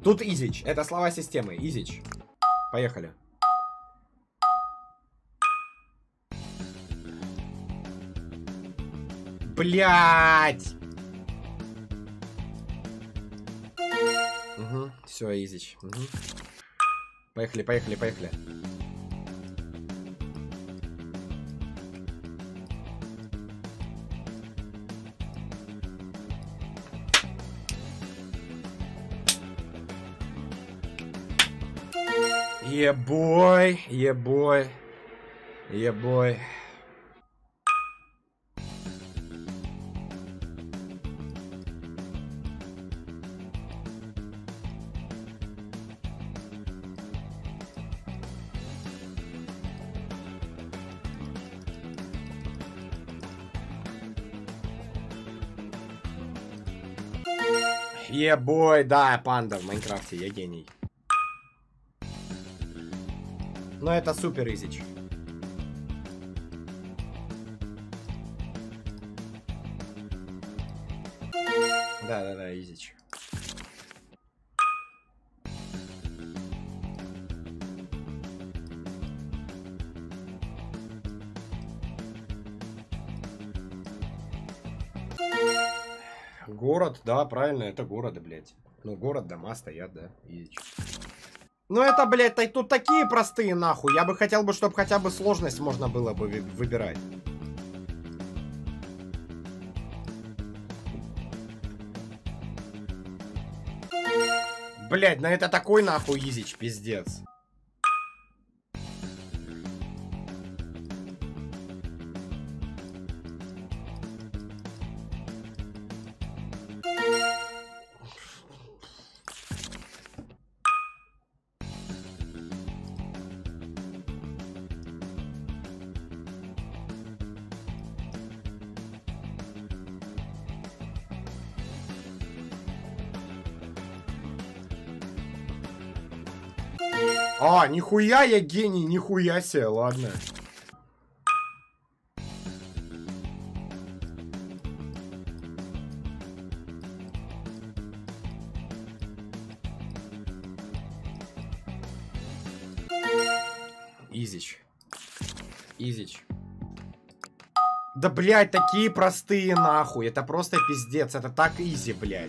Тут изич. Это слова системы. Изич. Поехали. Блять! Угу. Все, изич. Угу. Поехали, поехали, поехали. Ебой, ебой, ебой. Ебой, да, панда в Майнкрафте, я гений. Но это супер изич. Да, изич. Город, да, правильно, это города, блядь. Ну, город, дома стоят, да, изич. Ну это, блядь, тут такие простые, нахуй. Я бы хотел бы, чтобы хотя бы сложность можно было бы выбирать. Блядь, ну это такой, нахуй, изич, пиздец. А, нихуя я гений, нихуя себе, ладно. Изич. Изич. Да, блядь, такие простые, нахуй. Это просто пиздец. Это так изи, блядь.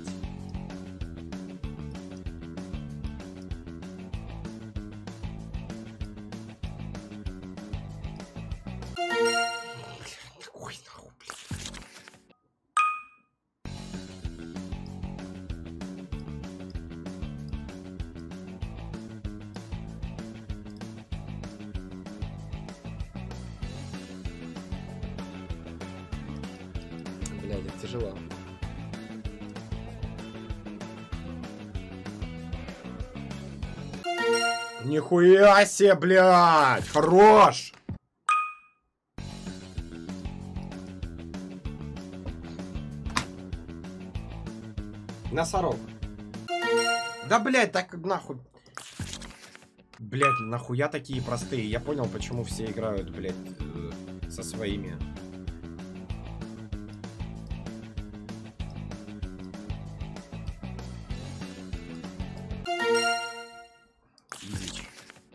Такой, нахуй, блядь. Блядь, это тяжело. Нихуя себе, блядь! Хорош! Носорог. Да, блядь, так нахуй. Блядь, нахуя такие простые? Я понял, почему все играют, блядь, со своими. Изич.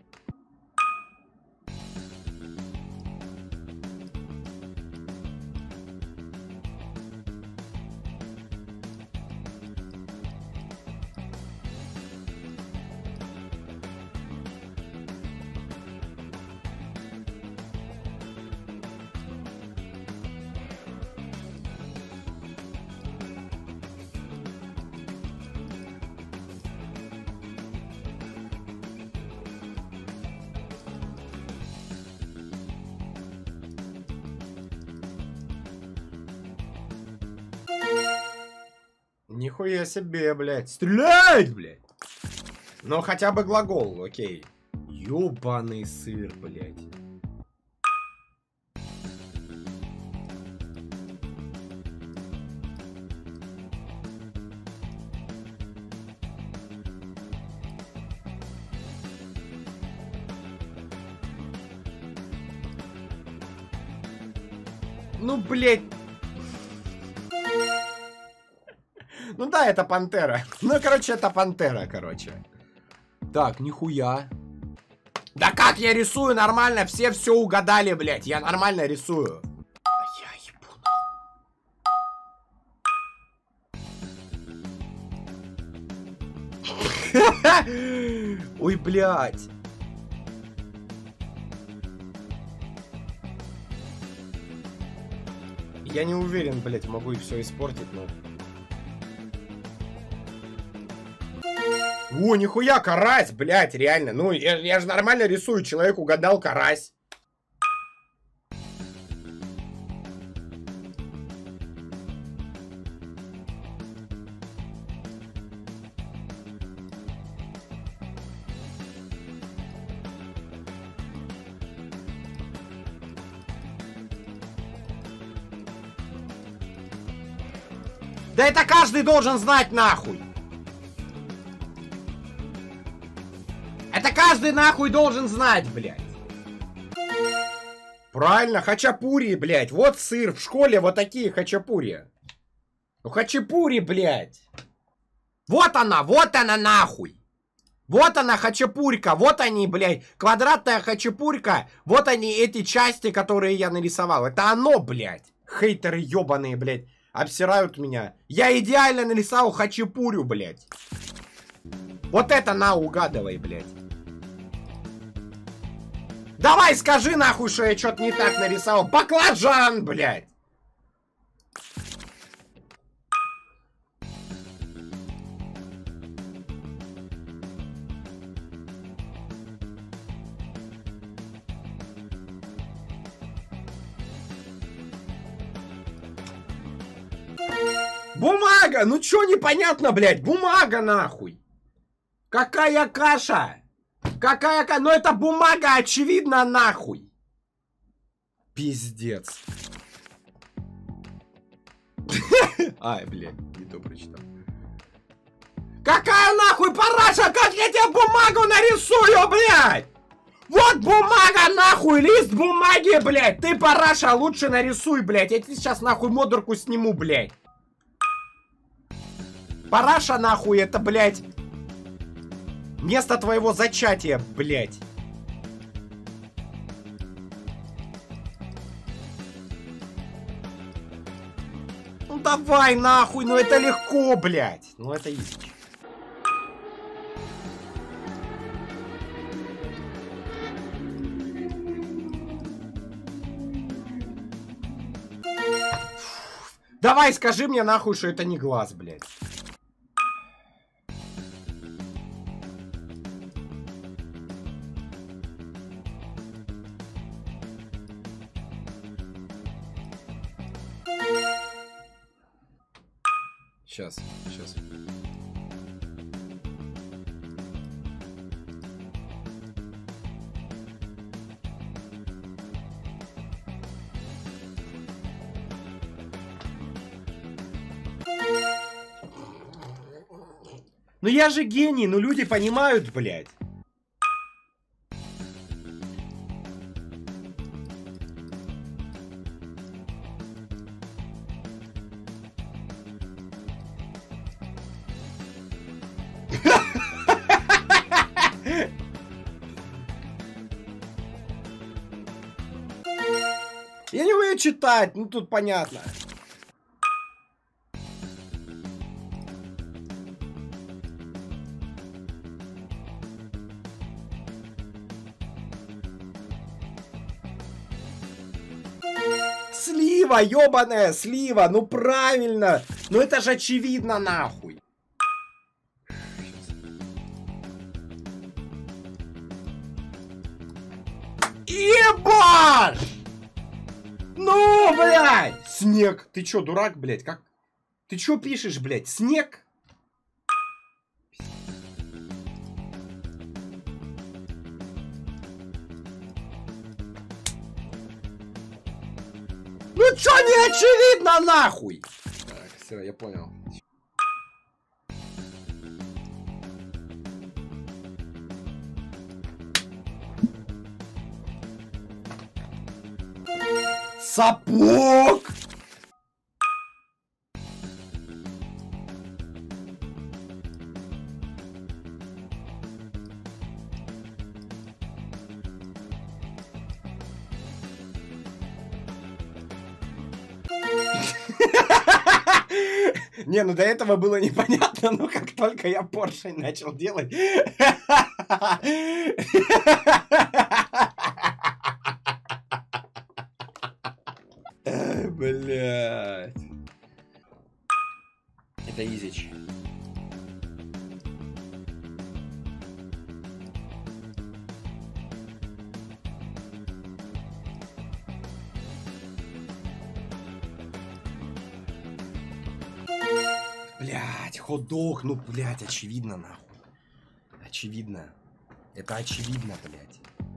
Нихуя себе, блядь. Стрелять, блядь. Но хотя бы глагол, окей. Ёбаный сыр, блядь. Ну, блядь. Ну да, это пантера. Ну, короче, это пантера, короче. Так, нихуя. Да как я рисую нормально? Все угадали, блядь. Я нормально рисую. Я ебу. Ой, блядь. Я не уверен, блядь, могу и все испортить, но... О, нихуя, карась, блядь, реально. Ну, я же нормально рисую, человек угадал карась. Да это каждый должен знать, нахуй. Это каждый нахуй должен знать, блядь. Правильно, хачапури, блядь. Вот сыр. В школе вот такие хачапури. Ну хачапури, блядь. Вот она нахуй. Вот она хачапурька. Вот они, блядь. Квадратная хачапурька. Вот они, эти части, которые я нарисовал. Это оно, блядь. Хейтеры ебаные, блядь. Обсирают меня. Я идеально нарисовал хачапурю, блядь. Вот это на, угадывай, блядь. Давай скажи нахуй, что я что-то не так нарисовал. Баклажан, блядь. Бумага! Ну чё непонятно, блядь? Бумага, нахуй! Какая каша? Какая каша? Ну это бумага, очевидно, нахуй! Пиздец. Ай, блядь, не то прочитал. Какая нахуй параша? Как я тебе бумагу нарисую, блядь? Вот бумага, нахуй, лист бумаги, блядь. Ты, параша, лучше нарисуй, блядь. Я тебе сейчас нахуй модерку сниму, блядь. Параша, нахуй, это, блядь, место твоего зачатия, блядь. Ну давай, нахуй, ну это легко, блядь. Ну это изи. Давай, скажи мне нахуй, что это не глаз, блядь. Сейчас. Ну я же гений, ну люди понимают, блядь. Я не умею читать, ну тут понятно. Слива, ёбаная слива, ну правильно. Ну это же очевидно, нахуй. Ебать! Ну, блядь! Снег. Ты чё, дурак, блядь? Как? Ты чё пишешь, блядь? Снег? Ну чё не очевидно, нахуй? Так, все, я понял. Сапог! Не, ну до этого было непонятно, но как только я поршень начал делать... Блядь. Это изич. Блядь, хот-дог, ну, блядь, очевидно, нахуй. Очевидно. Это очевидно, блядь.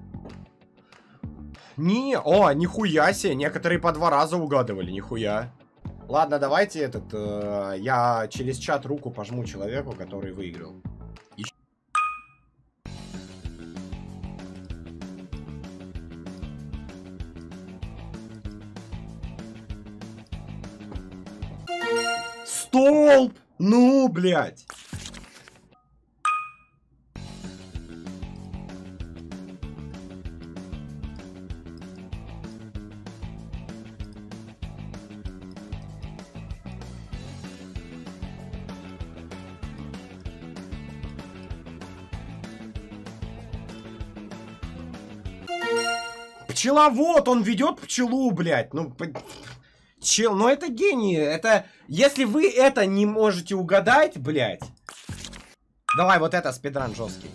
Не, о, нихуя себе, некоторые по 2 раза угадывали, нихуя. Ладно, давайте этот, я через чат руку пожму человеку, который выиграл. Столб! Ну, блядь! Пчеловод, он ведет пчелу, блядь. Ну, чел, ну это гений. Это, если вы это не можете угадать, блядь. Давай вот это, спидран жесткий.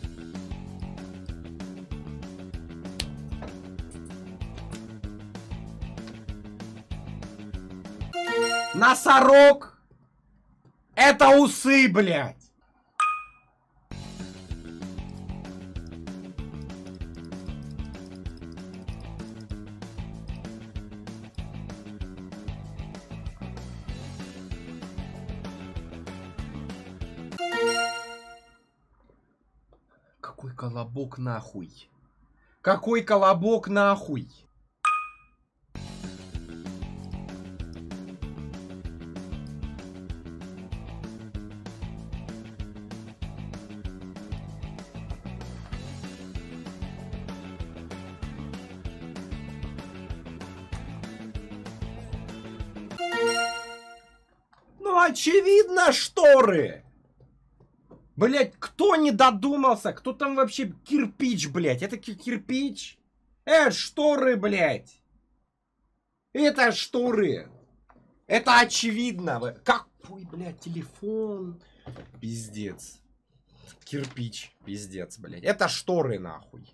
Носорог. Это усы, блядь. Какой колобок нахуй? Какой колобок нахуй? Ну, очевидно, шторы! Блять, кто не додумался? Кто там вообще кирпич, блять? Это кирпич? Шторы, блять! Это шторы! Это очевидно! Какой, блядь, телефон? Пиздец. Кирпич, пиздец, блядь. Это шторы, нахуй.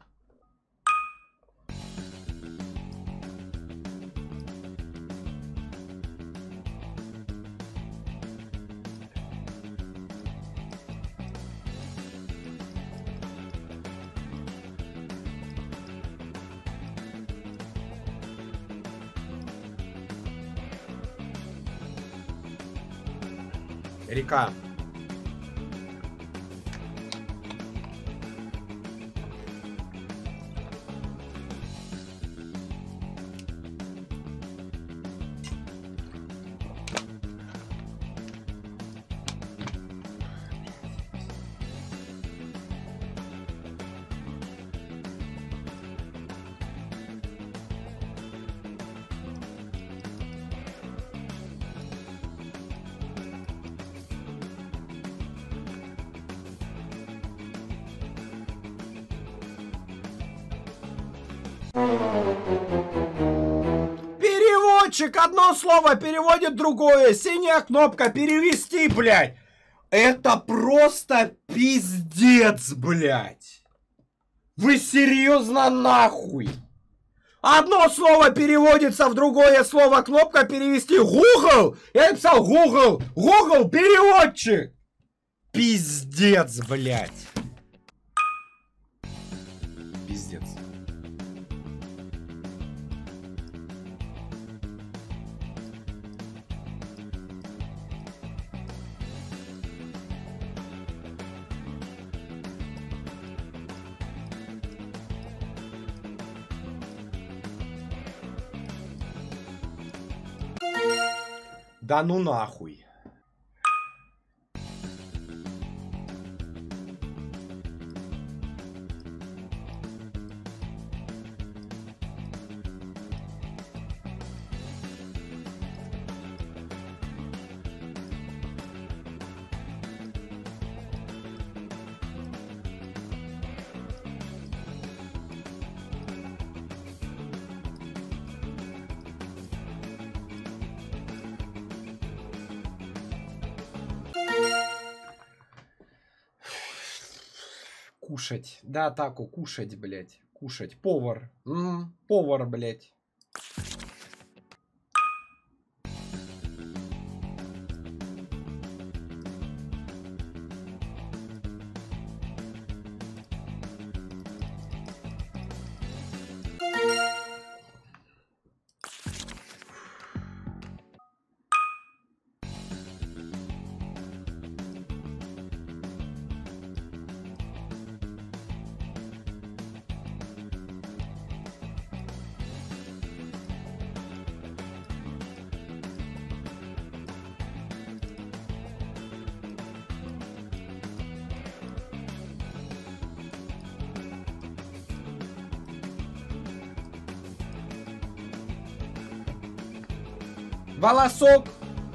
Река. Переводчик одно слово переводит другое. Синяя кнопка перевести, блядь. Это просто пиздец, блядь. Вы серьезно нахуй? Одно слово переводится в другое слово, кнопка перевести. Google! Я написал Google. Google переводчик. Пиздец, блядь. Пиздец. Да ну нахуй. Кушать. Да, атаку. Кушать, блядь. Кушать. Повар. Повар, блядь. Волосок.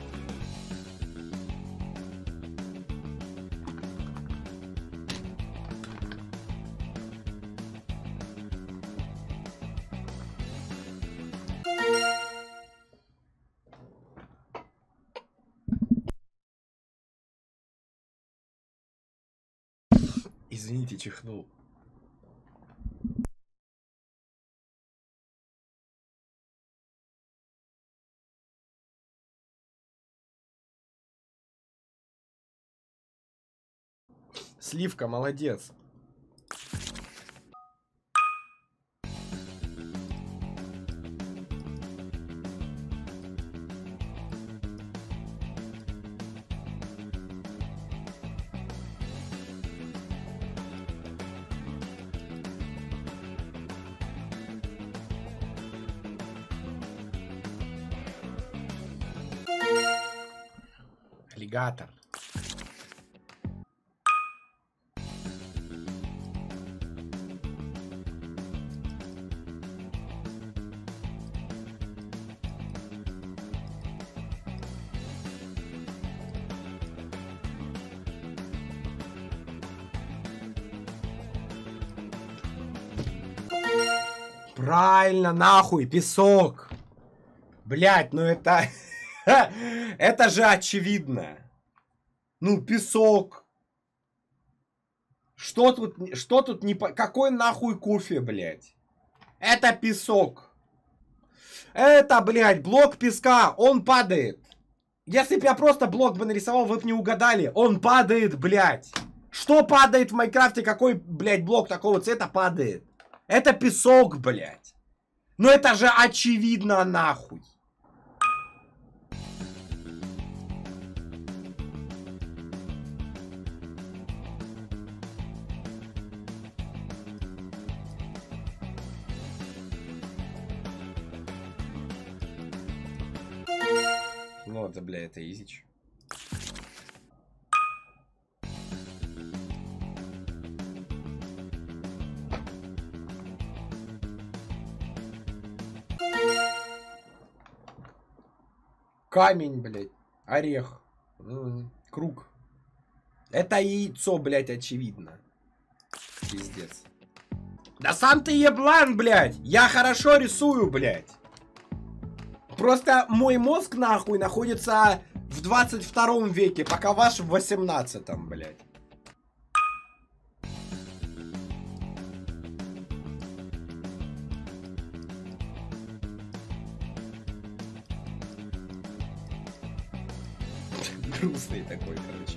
Извините, чихнул. Сливка, молодец. Аллигатор. Правильно, нахуй, песок. Блять, ну это... это же очевидно. Ну, песок. Что тут не... Какой нахуй кофе, блять? Это песок. Это, блядь, блок песка. Он падает. Если бы я просто блок бы нарисовал, вы бы не угадали. Он падает, блядь. Что падает в Майнкрафте? Какой, блядь, блок такого цвета падает? Это песок, блядь. Ну это же очевидно, нахуй. Ну это, бля, это изич. Камень, блядь. Орех. Круг. Это яйцо, блядь, очевидно. Пиздец. Да сам ты еблан, блядь. Я хорошо рисую, блядь. Просто мой мозг, нахуй, находится в 22 веке, пока ваш в 18-м, блядь. Грустный такой, короче.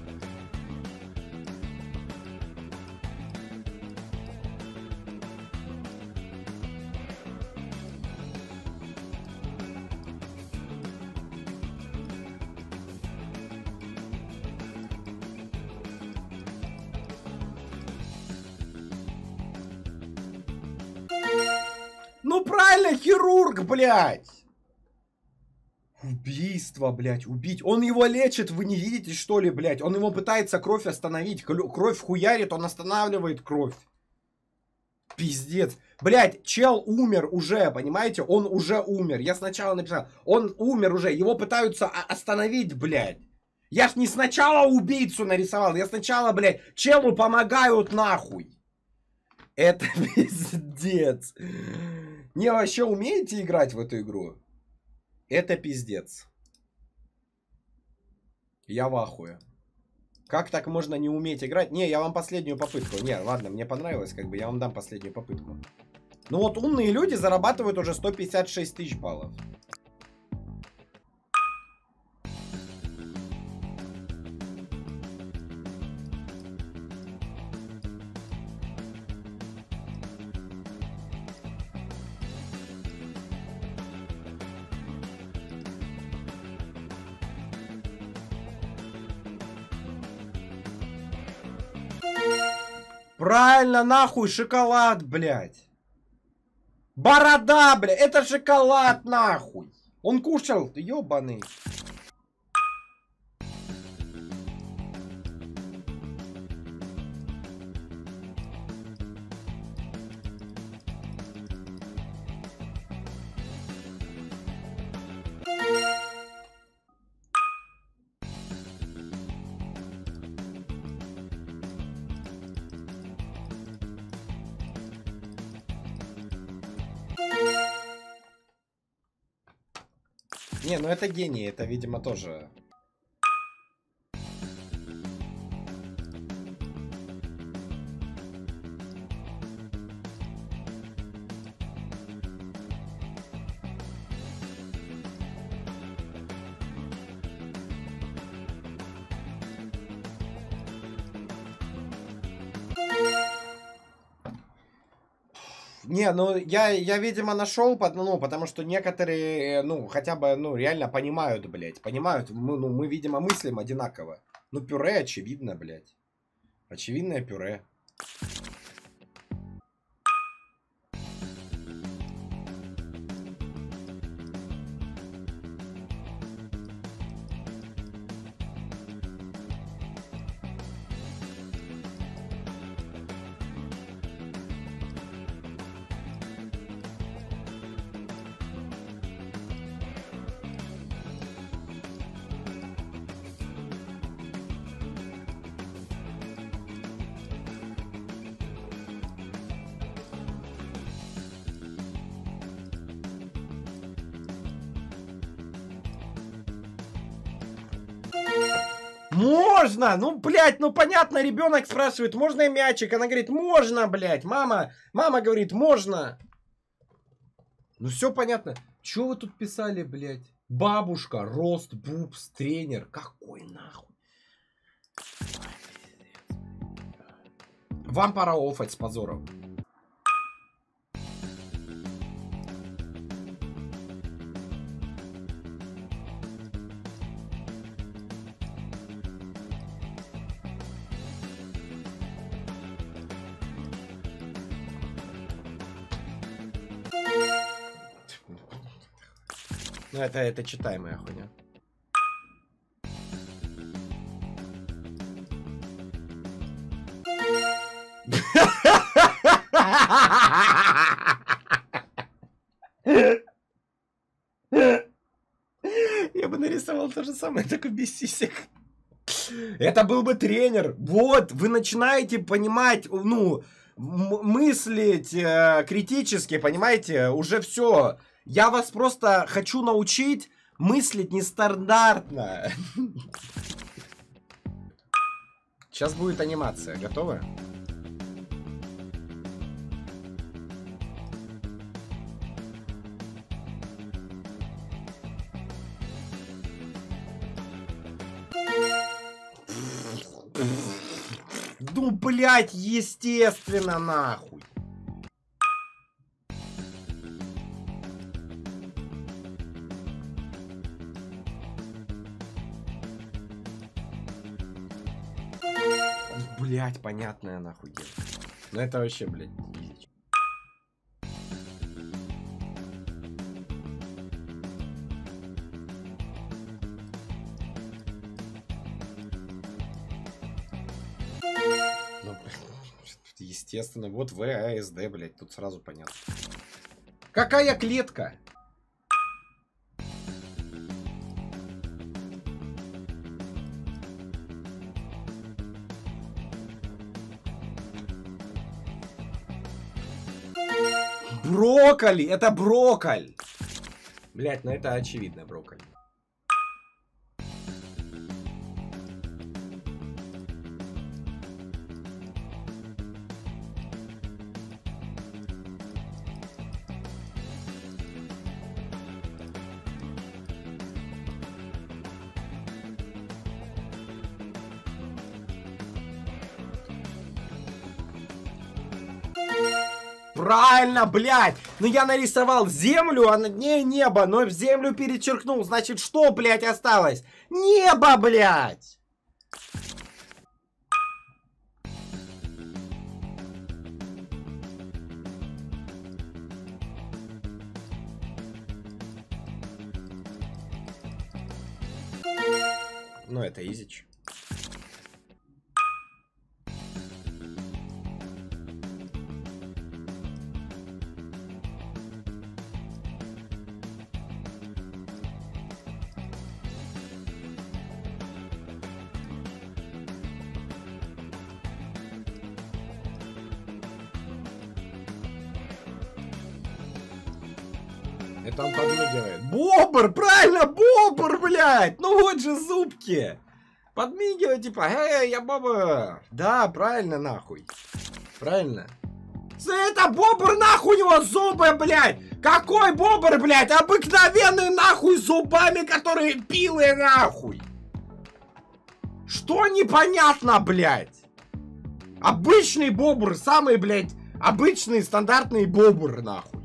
Ну правильно, хирург, блядь. Убийство, блядь, убить. Он его лечит, вы не видите, что ли, блядь? Он его пытается кровь остановить. Кровь хуярит, он останавливает кровь. Пиздец. Блядь, чел умер уже, понимаете? Он уже умер. Я сначала написал, он умер уже. Его пытаются остановить, блядь. Я ж не сначала убийцу нарисовал. Я сначала, блядь, челу помогают нахуй. Это пиздец. Не, вообще умеете играть в эту игру? Это пиздец. Я в ахуе. Как так можно не уметь играть? Не, я вам последнюю попытку. Не, ладно, мне понравилось, как бы я вам дам последнюю попытку. Ну вот умные люди зарабатывают уже 156 тысяч баллов. Правильно, нахуй, шоколад, блядь. Борода, блядь, это шоколад, нахуй. Он кушал, ёбаный. Не, ну это гений, это, видимо, тоже... Не, ну я видимо, нашел, ну, потому что некоторые, ну, хотя бы, ну, реально понимают, блядь. Понимают, мы, видимо, мыслим одинаково. Ну, пюре очевидно, блядь. Очевидное пюре. Можно! Ну, блядь, ну понятно, ребенок спрашивает, можно и мячик? Она говорит, можно, блядь. Мама говорит, можно. Ну, все понятно. Че вы тут писали, блядь? Бабушка, рост, бубс, тренер. Какой нахуй? Вам пора офать с позором. Ну, это читаемая хуйня. Я бы нарисовал то же самое, только без сисек. Это был бы тренер. Вот, вы начинаете понимать, ну, мыслить критически, понимаете, уже все. Я вас просто хочу научить мыслить нестандартно. Сейчас будет анимация. Готовы? Ну, блядь, естественно, нахуй. Блядь, понятное нахуй дело. Ну это вообще, блядь, easy. Ну, естественно, вот ВАСД, блядь, тут сразу понятно. Какая клетка? Брокколи! Это брокколи! Блять, ну это очевидно, брокколи. Правильно, блядь. Ну я нарисовал землю, а над ней небо, но в землю перечеркнул. Значит, что, блядь, осталось? Небо, блядь. Ну, это изич. Это он подмигивает. Бобр, правильно, бобр, блядь. Ну вот же зубки. Подмигивает, типа, эй, я бобр. Да, правильно, нахуй. Правильно. Это бобр, нахуй, у него зубы, блядь. Какой бобр, блядь? Обыкновенный, нахуй, с зубами, которые пилы, нахуй. Что непонятно, блядь? Обычный бобр, самый, блядь, обычный, стандартный бобр, нахуй.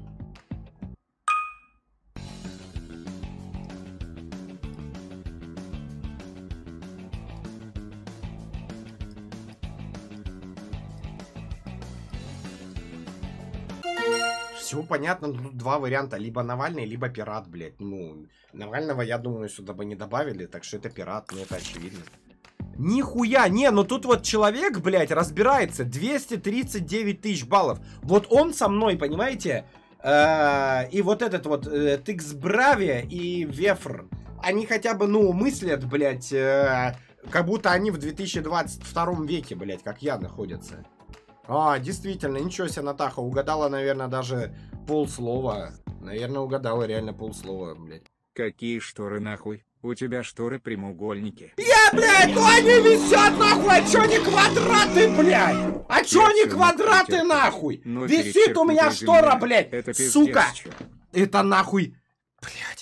Все понятно, тут два варианта. Либо Навальный, либо пират, блядь. Ну, Навального, я думаю, сюда бы не добавили, так что это пират, ну это очевидно. Нихуя, не, ну тут вот человек, блядь, разбирается. 239 тысяч баллов. Вот он со мной, понимаете? И вот этот вот Тикс Брави и Вефр, они хотя бы, ну, мыслят, блядь, как будто они в 2022 веке, блядь, как я, находятся. А, действительно, ничего себе, Натаха, угадала, наверное, даже полслова. Наверное, угадала реально полслова, блядь. Какие шторы, нахуй? У тебя шторы прямоугольники. Блядь, ну они висят, нахуй, а чё не квадраты, блядь? А чё не квадраты, нахуй? Висит у меня штора, блядь, это сука. чё. Это нахуй, блядь.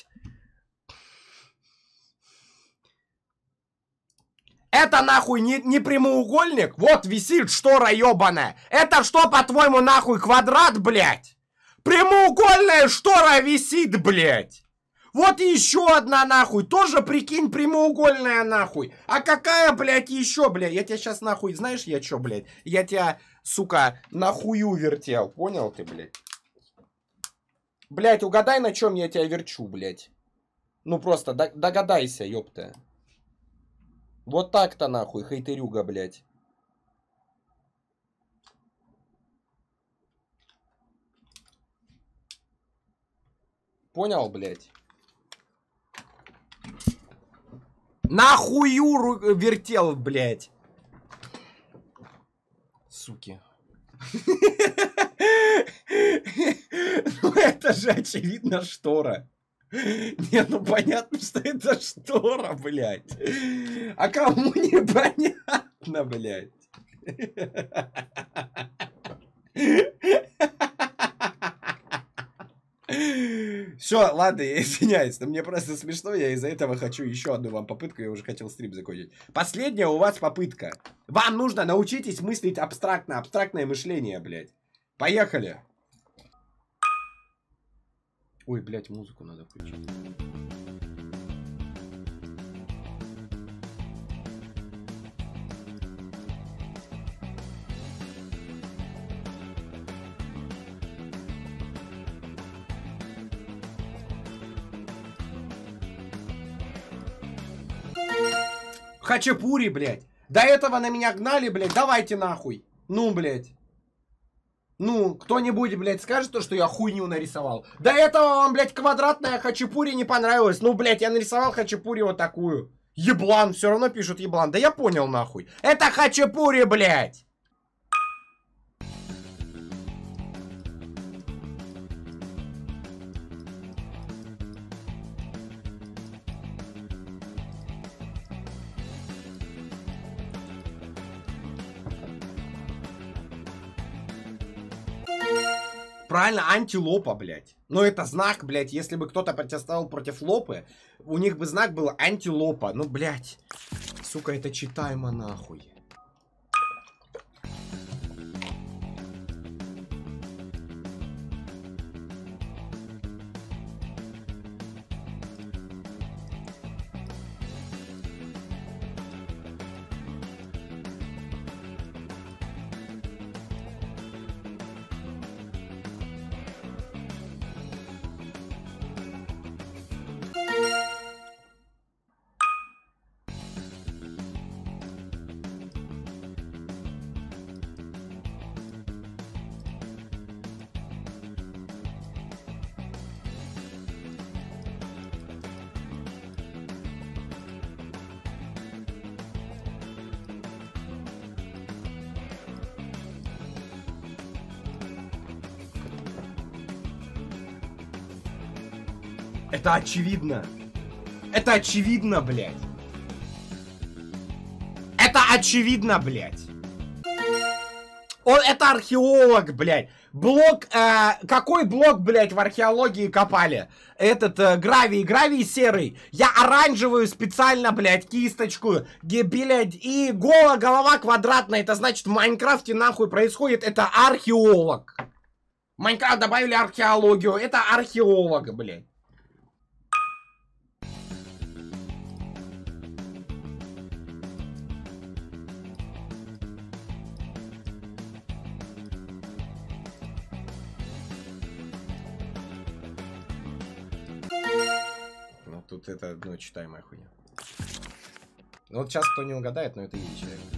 Это нахуй не прямоугольник? Вот висит штора ебаная. Это что, по-твоему, нахуй квадрат, блядь? Прямоугольная штора висит, блядь. Вот еще одна нахуй. Тоже, прикинь, прямоугольная нахуй. А какая, блядь, еще, блядь? Я тебя сейчас нахуй, знаешь, я че, блядь? Я тебя, сука, нахую вертел. Понял ты, блядь? Блядь, угадай, на чем я тебя верчу, блядь. Ну просто догадайся, ёпта. Вот так-то нахуй, хейтерюга, блядь. Понял, блядь? Нахую вертел, блядь. Суки. Ну это же очевидно штора. Не, ну понятно, что это штора, блядь. А кому непонятно, блядь? Все, ладно, я извиняюсь, но мне просто смешно, я из-за этого хочу еще одну вам попытку, я уже хотел стрим закончить. Последняя у вас попытка. Вам нужно научитесь мыслить абстрактно, абстрактное мышление, блядь. Поехали. Ой, блядь, музыку надо включить. Хачапури, блядь. До этого на меня гнали, блядь. Давайте нахуй. Ну, блядь. Ну, кто-нибудь, блядь, скажет то, что я хуйню нарисовал. До этого вам, блядь, квадратная хачапури не понравилась. Ну, блядь, я нарисовал хачапури вот такую. Еблан, все равно пишут еблан. Да я понял, нахуй. Это хачапури, блядь. Правильно, антилопа, блядь. Но это знак, блядь, если бы кто-то протестовал против лопы, у них бы знак был антилопа. Ну, блядь. Сука, это читаемо нахуй. Это очевидно. Это очевидно, блядь. Это очевидно, блядь. Он, это археолог, блядь. Блок, какой блок, блядь, в археологии копали? Этот, гравий серый. Я оранжевую специально, блядь, кисточку, блядь, и голова квадратная. Это значит, в Майнкрафте нахуй происходит, это археолог. В Майнкрафт добавили археологию, это археолог, блядь. Тут это, ну, читаемая хуйня. Ну вот сейчас кто не угадает, но это и человек.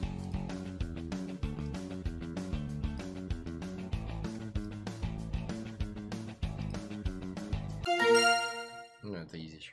Ну это изич.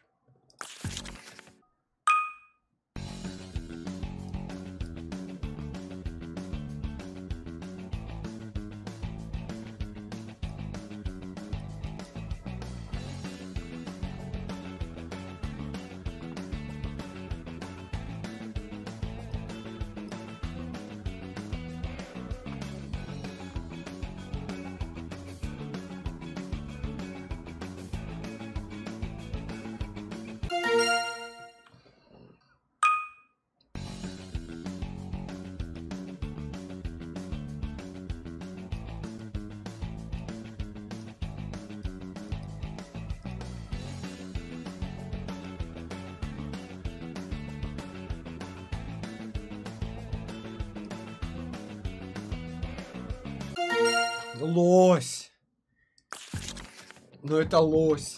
Лось. Ну это лось.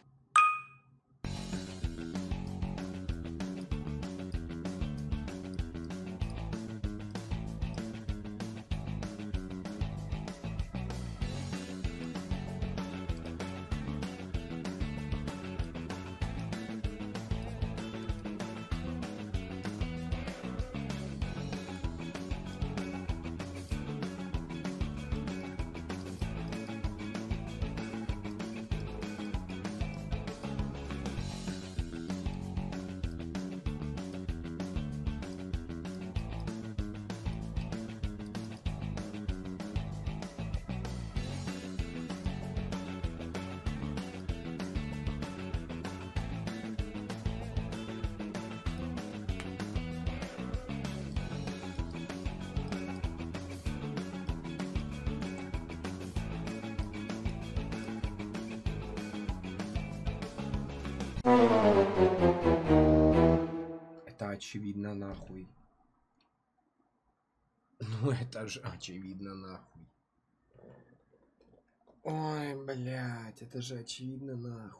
Это очевидно нахуй. Ну это же очевидно нахуй. Ой, блядь, это же очевидно нахуй.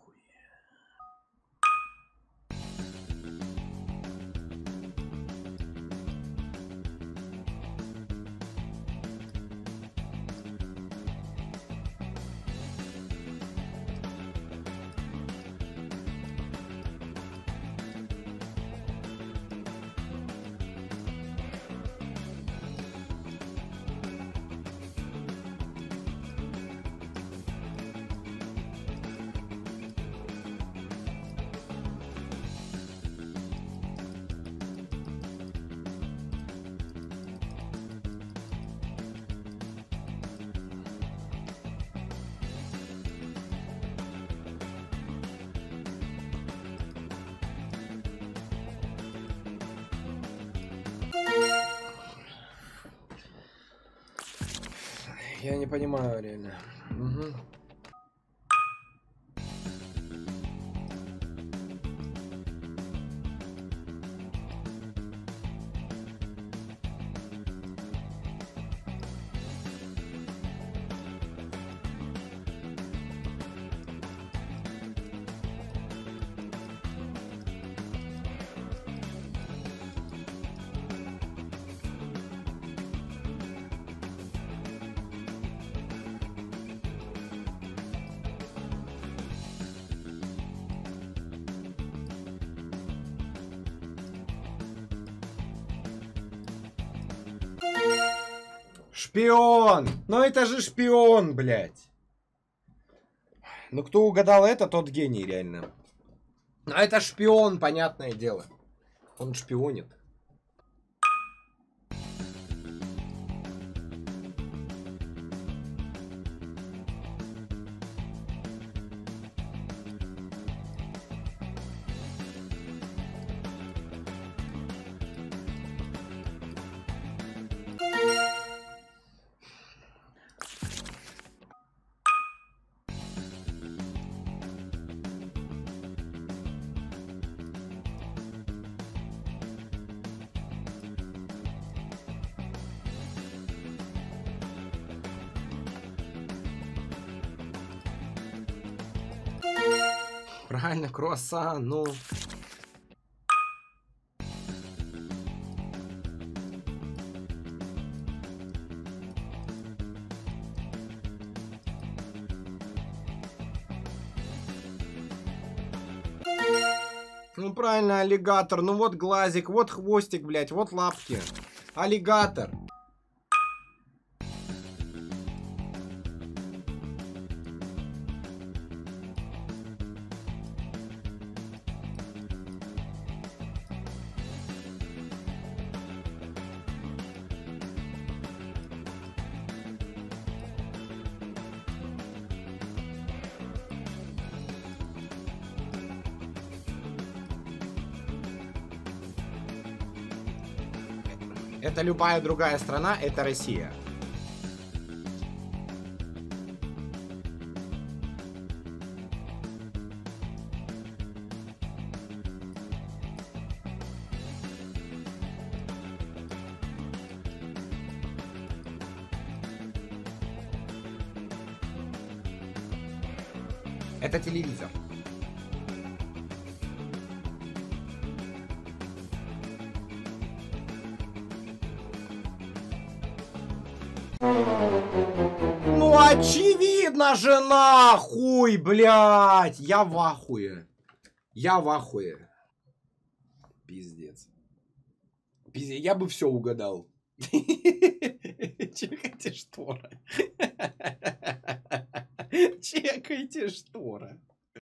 Я не понимаю реально. Угу. Шпион! Ну это же шпион, блядь. Ну, кто угадал это, тот гений, реально. А это шпион, понятное дело. Он шпионит. Правильно, круассан, ну. Ну правильно, аллигатор. Ну вот глазик, вот хвостик, блядь, вот лапки. Аллигатор. Это любая другая страна, это Россия. Это телевизор. Ну очевидно же нахуй, блядь. Я в ахуе. Я в ахуе. Пиздец. Пиздец. Я бы все угадал. Чекайте штора. Чекайте штора.